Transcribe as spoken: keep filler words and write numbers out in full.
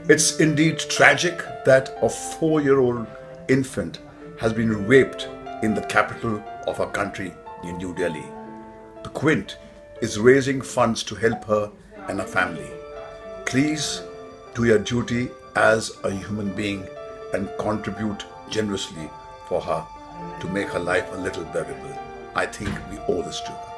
It's indeed tragic that a four-year-old infant has been raped in the capital of our country, in New Delhi. The Quint is raising funds to help her and her family. Please do your duty as a human being and contribute generously for her to make her life a little bearable. I think we owe this to her.